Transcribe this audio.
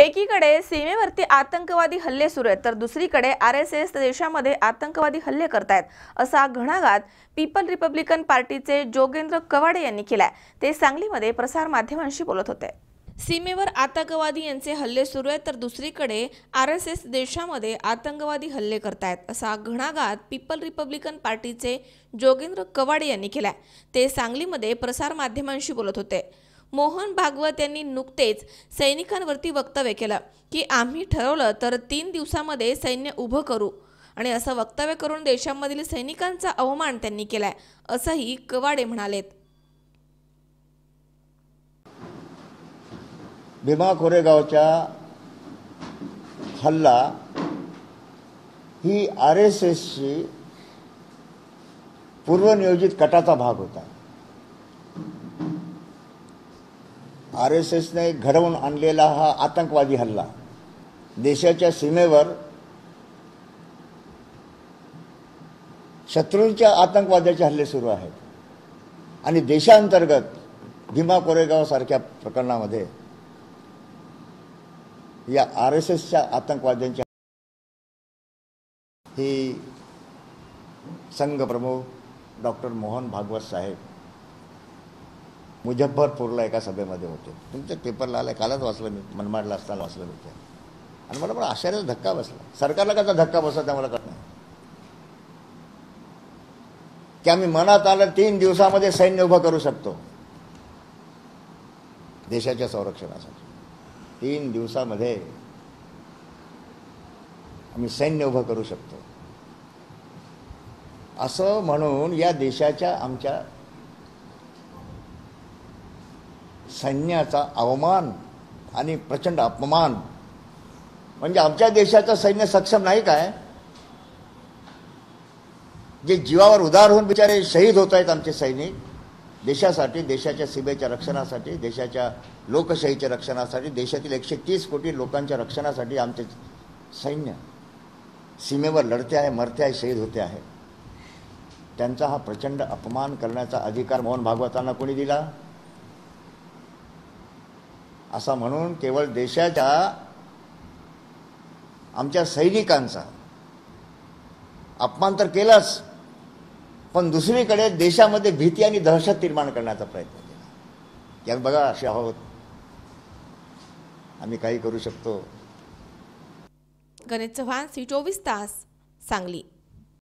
एकीकडे सीमेवरती आतंकवादी हल्ले सुरू आहेत तर दुसरीकडे आरएसएस देशामध्ये आतंकवादी हल्ले करतायत असा घणाघात पीपल रिपब्लिकन पार्टीचे जोगेंद्र कवाडे यांनी केलाय। ते सांगलीमध्ये प्रसार माध्यमांशी बोलत होते। सीमेवर आतंकवादी यांचे हल्ले सुरू आहेत तर दुसरीकडे आरएसएस देशामध्ये आतंकवादी हल्ले करतायत असा घणाघात पीपल रिपब्लिकन पार्टीचे जोगेंद्र कवाडे यांनी केलाय। ते सांगलीमध्ये प्रसार माध्यमांशी बोलत होते। मोहन भागवत यांनी नुकतेच सैनिकांवरती वक्तव्य केलं की आम्ही ठरवलं तर 3 दिवसांमध्ये सैन्य उभं करू आणि असं वक्तव्य करून देशामधील सैनिकांचा अवमान त्यांनी केलाय असंही कवाडे म्हणालेत। भीमा कोरेगावचा हल्ला ही आरएसएसची पूर्वनियोजित कटाचा भाग होता। आरएसएसने घडवून आणलेला हा आतंकवादी हल्ला देशाच्या सीमेवर शत्रूंच्या आतंकवाद्याचे हल्ले सुरू आहेत आणि देशांतर्गत भीमा कोरेगाव सारख्या प्रकरणामध्ये या आरएसएसच्या आतंकवाद्यांच्या ही संघ प्रमुख डॉक्टर मोहन भागवत साहेब मुजफ्फरपूरला एका सभेमध्ये होते। तुमच्या पेपरला आलं, कालच वाचलं मी, मनमाडला असताना वाचलं मी ते, आणि मला पण आश्चर्याचा धक्का बसला। सरकारला कसा धक्का बसला ते मला कळत नाही की आम्ही मनात आलं 3 दिवसामध्ये सैन्य उभं करू शकतो देशाच्या संरक्षणासाठी। 3 दिवसामध्ये आम्ही सैन्य उभं करू शकतो असं म्हणून या देशाच्या आमच्या सैन्याचा अवमान आणि प्रचंड अपमान, म्हणजे आमच्या देशाचं सैन्य सक्षम नाही काय? जे जीवावर उदार होऊन बिचारे शहीद होत आहेत आमचे सैनिक देशासाठी, देशाच्या सीमेच्या रक्षणासाठी, देशाच्या लोकशाहीच्या रक्षणासाठी, देशातील 130 कोटी लोकांच्या रक्षणासाठी आमचे सैन्य सीमेवर लढते आहे, मरते आहे, शहीद होते आहे। त्यांचा हा प्रचंड अपमान करण्याचा अधिकार मोहन भागवतांना कोणी दिला? असा म्हणून केवळ देशाच्या आमच्या सैनिकांचा अपमान तर केलाच, पण दुसरीकडे देशामध्ये भीती आणि दहशत निर्माण करण्याचा प्रयत्न केला की आम्ही बघा असे आहोत, आम्ही काही करू शकतो। गणेश चव्हाण, सी 24 तास, सांगली।